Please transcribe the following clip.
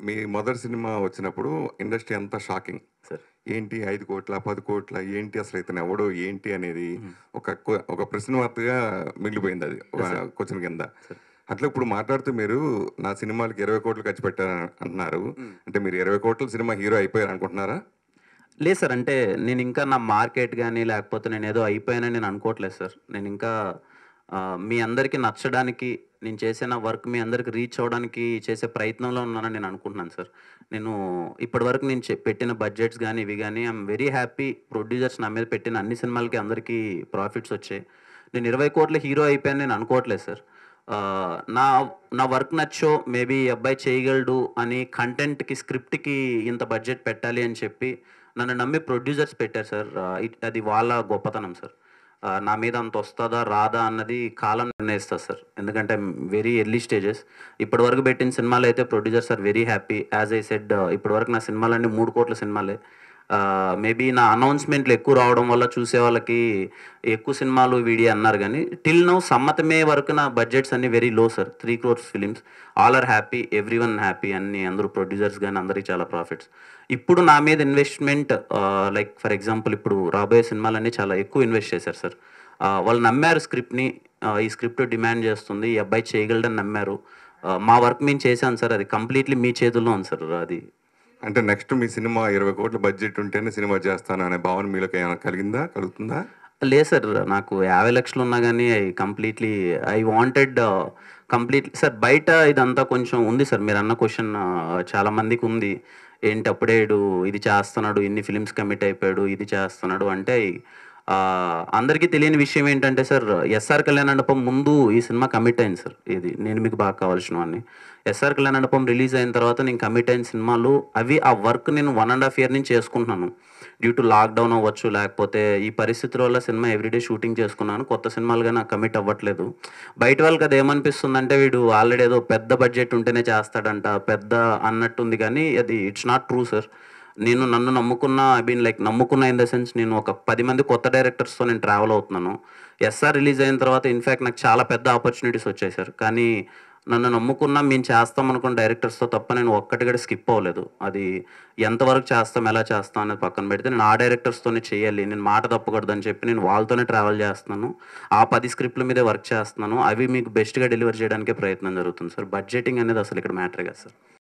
మీ మొదటి సినిమా వచ్చినప్పుడు ఇండస్ట్రీ అంతా షాకింగ్. సార్. ఏంటి 5,00,00,000, 10,00,00,000 ఏంటి అసలు ఇతను ఎవడు ఏంటి అనేది ఒక ప్రశ్నార్థకగా మిగిలిపోయింది అది క్వశ్చన్ కింద. అట్లా ఇప్పుడు మాట్లాడుతూ మీరు నా సినిమాలకి 20,00,00,000 ఖర్చు పెట్టారు అంటున్నారు. అంటే మీరు 20,00,00,000 సినిమా హీరో అయిపోయారు అనుకుంటున్నారా? లేదు సార్. అంటే నేను ఇంకా నా మార్కెట్ గానీ, లేకపోతే నేనేదో అయిపోయానని నేను అనుకోవట్లేదు సార్. నేను ఇంకా మీ అందరికీ నచ్చడానికి, నేను చేసే నా వర్క్ మీ అందరికి రీచ్ అవ్వడానికి చేసే ప్రయత్నంలో ఉన్నానని నేను అనుకుంటున్నాను సార్. నేను ఇప్పటివరకు నేను పెట్టిన బడ్జెట్స్ గానీ, ఇవి గానీ ఐయామ్ వెరీ హ్యాపీ. ప్రొడ్యూసర్స్ నా మీద పెట్టిన అన్ని సినిమాలకి అందరికీ ప్రాఫిట్స్ వచ్చాయి. నేను 20,00,00,000 హీరో అయిపోయానని నేను అనుకోవట్లేదు సార్. నా నా వర్క్ నచ్చో మేబీ ఈ అబ్బాయి చేయగలడు అని కంటెంట్‌కి, స్క్రిప్ట్‌కి ఇంత బడ్జెట్ పెట్టాలి అని చెప్పి నన్ను నమ్మి ప్రొడ్యూసర్స్ పెట్టారు సార్. అది వాళ్ళ గొప్పతనం సార్. నా మీద అంత వస్తదా? రాదా? అన్నది కాలం నిర్ణయిస్తది సార్. ఎందుకంటే వెరీ ఎర్లీ స్టేజెస్. ఇప్పటివరకు పెట్టిన సినిమాలైతే producers are very happy. As I said ఇప్పటివరకు నా సినిమాలన్నీ 3,00,00,000 సినిమాలే. మేబీ నా అనౌన్స్‌మెంట్లు ఎక్కువ రావడం వల్ల చూసే వాళ్ళకి ఎక్కువ సినిమాలు వీడియో అన్నారు గానీ, టిల్ నౌ సమ్మతమే వరకు నా బడ్జెట్స్ అన్నీ very low sir. 3 crores films. All are happy. Everyone happy. అందరూ ప్రొడ్యూసర్స్ గానీ అందరికి చాలా ప్రాఫిట్స్. ఇప్పుడు నా మీద ఇన్వెస్ట్‌మెంట్ లైక్ ఫర్ ఎగ్జాంపుల్ ఇప్పుడు రాబోయే సినిమాలన్నీ చాలా ఎక్కువ ఇన్వెస్ట్ చేశారు సార్. వాళ్ళు నమ్మారు స్క్రిప్ట్‌ని. ఈ స్క్రిప్ట్ డిమాండ్ చేస్తుంది. ఈ అబ్బాయి చేయగలడని నమ్మారు. మా వర్క్ మేము చేశాం సార్. అది కంప్లీట్‌లీ మీ చేతుల్లో ఉంది సార్ అది. అంటే నెక్స్ట్ మీ సినిమా 20,00,00,000 బడ్జెట్ ఉంటేనే సినిమా చేస్తాను అనే భావన మీలోకి ఏమైనా కలుగుతుందా? లేదు సార్. నాకు 50,00,000 ఉన్నా గానీ కంప్లీట్‌లీ ఐ వాంటెడ్ సార్. బయట ఇదంతా కొంచెం ఉంది సార్. మీరన్న క్వెషన్ చాలా మందికి ఉంది. ఏంటి అప్పుడే ఇది చేస్తున్నాడు, ఇన్ని ఫిలిమ్స్ కమిట్ అయిపోయాడు, ఇది చేస్తున్నాడు అంటే అందరికీ తెలియని విషయం ఏంటంటే సార్, ఎస్ఆర్ కళ్యాణమండపం ముందు ఈ సినిమా కమిట్ అయింది సార్. ఇది నేను మీకు బాగా కావాల్సినవన్నీ. ఎస్ఆర్ కళ్యాణమండపం రిలీజ్ అయిన తర్వాత నేను కమిట్ అయిన సినిమాలు అవి ఆ వర్క్ నేను 1.5 year నుంచి చేసుకుంటున్నాను. డ్యూ టు లాక్‌డౌన్ అవ్వచ్చు, లేకపోతే ఈ పరిస్థితుల వల్ల సినిమా ఎవ్రీడే షూటింగ్ చేసుకున్నాను. కొత్త సినిమాలుగా నాకు కమిట్ అవ్వట్లేదు. బయట వాళ్ళకి అది ఏమనిపిస్తుందంటే వీడు ఆల్రెడీ ఏదో పెద్ద బడ్జెట్ ఉంటేనే చేస్తాడంట, పెద్ద అన్నట్టుంది కానీ అది ఇట్స్ నాట్ ట్రూ సార్. నేను నన్ను నమ్ముకున్న నమ్ముకున్న ఇన్ ద సెన్స్ నేను ఒక 10 మంది కొత్త డైరెక్టర్స్‌తో నేను ట్రావెల్ అవుతున్నాను. ఎస్ఆర్ రిలీజ్ అయిన తర్వాత ఇన్‌ఫాక్ట్ నాకు చాలా పెద్ద ఆపర్చునిటీస్ వచ్చాయి సార్. కానీ నన్ను నమ్ముకున్న మేము చేస్తాం అనుకున్న డైరెక్టర్స్‌తో తప్ప నేను ఒక్కటి కూడా స్కిప్ అవ్వలేదు. అది ఎంతవరకు చేస్తాం, ఎలా చేస్తాం అనేది పక్కన పెడితే నేను ఆ డైరెక్టర్స్‌తోనే చేయాలి. నేను మాట తప్పకూడదని చెప్పి నేను వాళ్ళతోనే ట్రావెల్ చేస్తున్నాను. ఆ 10 స్క్రిప్ట్‌ల మీదే వర్క్ చేస్తున్నాను. అవి మీకు బెస్ట్‌గా డెలివర్ చేయడానికే ప్రయత్నం జరుగుతుంది సార్. బడ్జెటింగ్ అనేది అసలు ఇక్కడ మ్యాటరే కాదు సార్.